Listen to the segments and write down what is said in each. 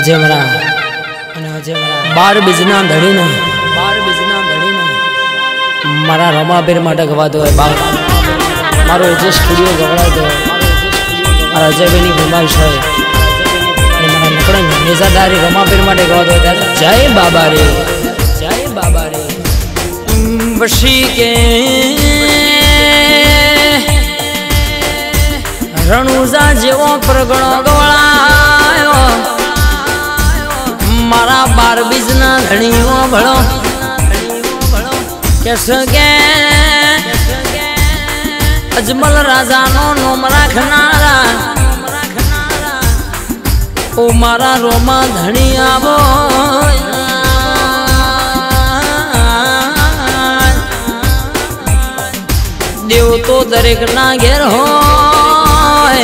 આજે મારા બાર બીજના ધડીને મારા રમાબેર માટે ગવાતો હોય બાર મારો જે સ્ટુડિયો ગવડાવતો હોય મારા અજયભાઈની ફરમાઈશ હોય અને મારા નકડા નેજાદારી રમાબેર માટે ગવાતો હોય ત્યારે જય બાબા રે વશી કે રણુજા જેવો પ્રગણો ગવળાયો મારા બાર બીજના ધણીઓ ભળો કે અજમલ રાજાનો નોમ રાખનારા ઓ મારા રોમા ધણી આવો દેવ તો દરેક ના ઘેર હોય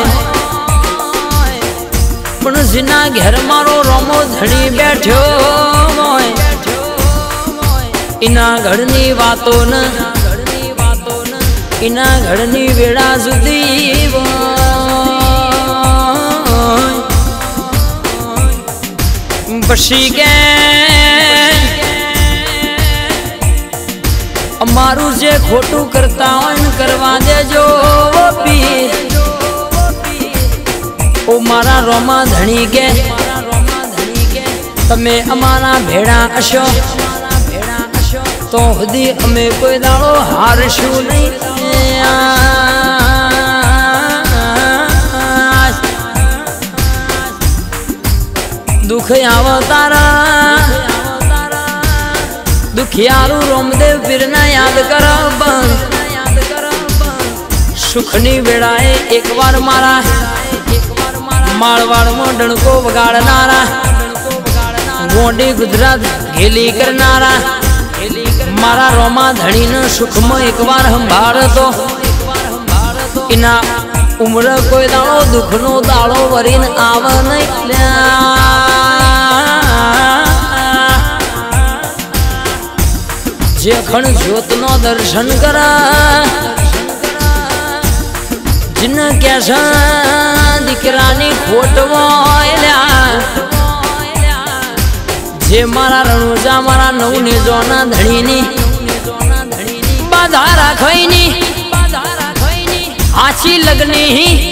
પણ જેના ઘેર મારો રોમો ધણી બેઠ્યો હોય इना घड़नी वातो न इना घड़नी वेड़ा सुधी पशी के अमारू जे खोटू करता हो करवा दे जो पी ओ मारा रोमा धणी के तमे अमारा भेड़ा अशो तो हदी अमे कोई दाड़ो हारशू नहीं दुख आवतारा दुखियारू रोमदेव पीरना याद कर सुखनी वेड़ाए एक बार मारा मारवाड़ में डणको वगाड़नारा गोंडी गुजरात घेली करनारा मारा रोमा धणी न सुख में एक बार हम भार तो इना उम्र कोई दाड़ो दुख नो दाड़ो वरीन आव नहीं जे खण ज्योत नो दर्शन करा जिन कैसा दीकरानी खोट वाल्या जे मारा रणुजा मारा नवने जोना धणीनी बाधा राखोईनी आची लगनी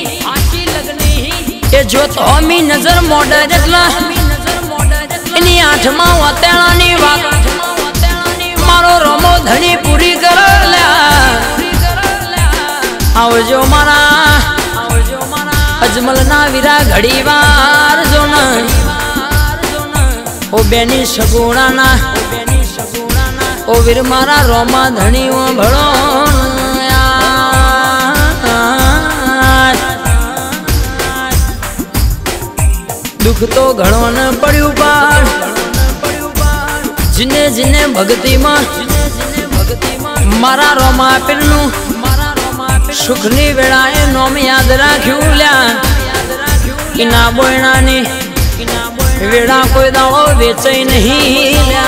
के जो तो मी नजर मोड़ जटला इनी आठमा वतेलानी बात मारो रोमो धणी पूरी कर ल्या आवजो मारा अजमल ना वीरा घड़ी वार जोना ओ बेनी सगुणाना ओ वीर मारा रोमा धणी भड़ो दुख तो घणो न पड़्यू पार जिने जिने भक्ति में मारा रोमा पीरनु सुखनी वेड़ाए नोम याद राख्यू ल्या इना बोयणानी वेड़ा कोई दाड़ो वेचे नहीं ल्या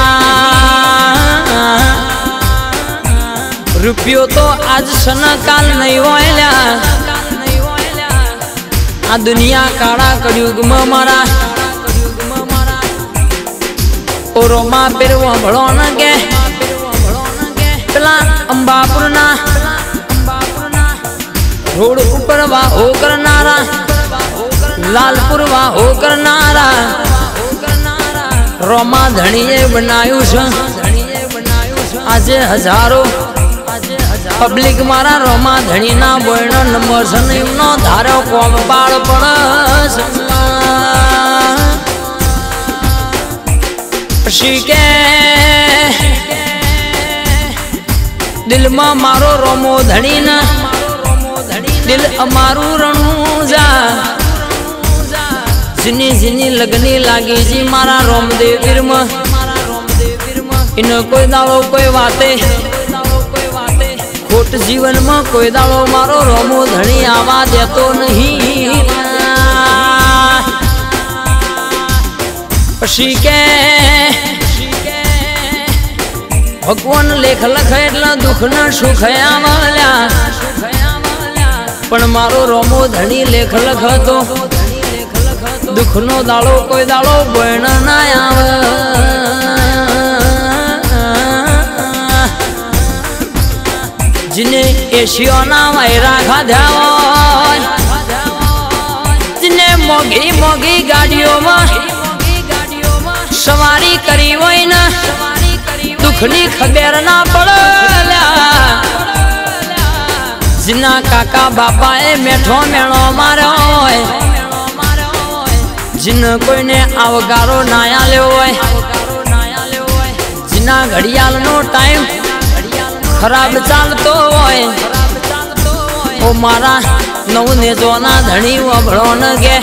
रुपयो तो आज सना काल नहीं होया आ दुनिया काड़ा कलयुग में मारा ओ रोमा पेरवा भड़ो न के पेला अंबापुर ना रोड ऊपर वा हो करनारा लालपुर वा हो करनारा रोमा धणीए बनायु आज हजारों पब्लिक मारा रोमा धणी ना बोयनो नंबर नो धारो कोम बाळ पड़स के दिल में मारो रोमो धणी ना दिल अमारू रणुजा जिनी जिनी लगनी लागी जी मारा रोमदेव वीर में इन कोई दाड़ो कोई वाते खोट जीवन में कोई दाड़ो मारो रोमो धणी आवा देतो नहीं पशी के भगवान लेख लख एटला दुख न सुख आवाल्या पण मारो रोमो धणी लेख लख तो दुख नो दाड़ो कोई दाड़ो बन ना आवे जिन्हें एशियो ना वायरा खाधा जिन्हें मोगी मोगी गाड़ियों में सवारी करी वही ना दुखनी खबर ना पड़े जिना काका बापा ए मेठो मेणो मारो जिन कोई ने अवगारो नाया ले जिना घड़ियाल नो टाइम खराब चालतो होय ओ मारा नव ने जोना धणी वभड़ो न गे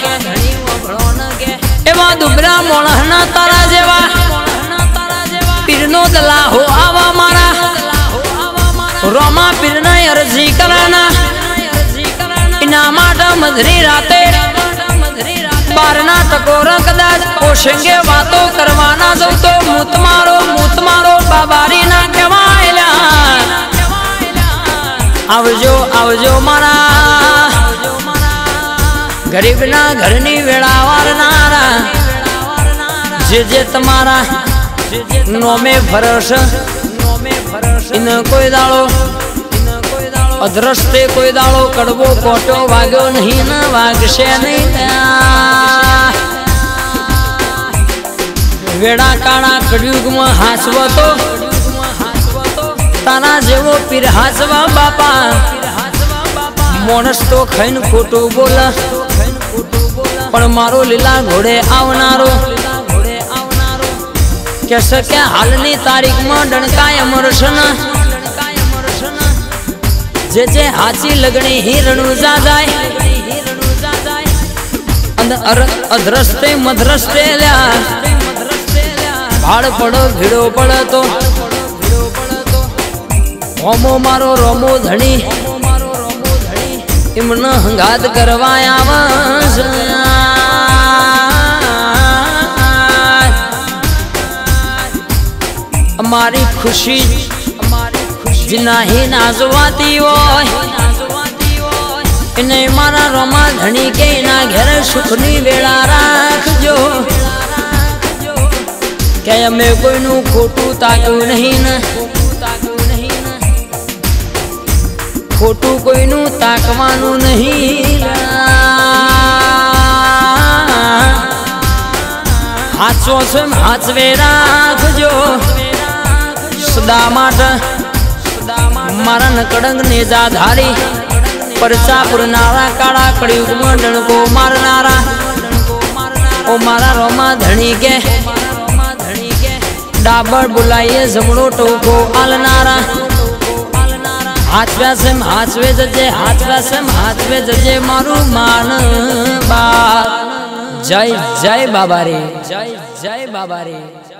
एवा दुबरा मोणहना तारा जेवा पीरनो दला हो आवा मारा रोमा पीरना अर्जी कराना इनामाट मधरी राते बारना टकोर कदाच ओशंगे बातों करवाना दो तो मूत मारो बाबारी ना कमायला आवजो आवजो मारा गरीब ना घरनी वेड़ावार नारा जे तुम्हारा नोमे फरस इन कोई दाड़ो अदृष्टे कोई दाड़ो कड़वो कोटो वाग्यो नहीं न वागशे नहीं वेड़ा काड़ा कड़युग में हासवो तो तारा जेवो पीर हासवा बापा मोनस तो खैन खोटो बोला पण मारो लीला घोड़े आवनारो कैसे क्या हालनी तारीख में डणकाय अमरसन जे हाची लगनी ही रणुजा जाए अधरस्ते मधरस्ते ल्या भाड़ पड़ो भिड़ो पड़ो तो रोमो मारो रोमो धनी इमन हंगात करवाया हमारी खुशी जिना ही नाजवाती हो इन्हें मारा रोमा धनी के ना घेर सुखनी वेला राखजो क्या मैं कोई नु खोटू ताकू नहीं न खोटू कोई नु ताकवानू नहीं हाचो से हाचवे राखजो सदा माट मारा नकड़ंग नेजा धारी परचापुर नारा काड़ा कड़युग मंडन को मारनारा ओ मारा रोमा धनी के डाबर बुलाइए जमड़ो टोको आलनारा हाथवे जजे मारू मान बात जय जय बाबा रे जय जय बाबा रे।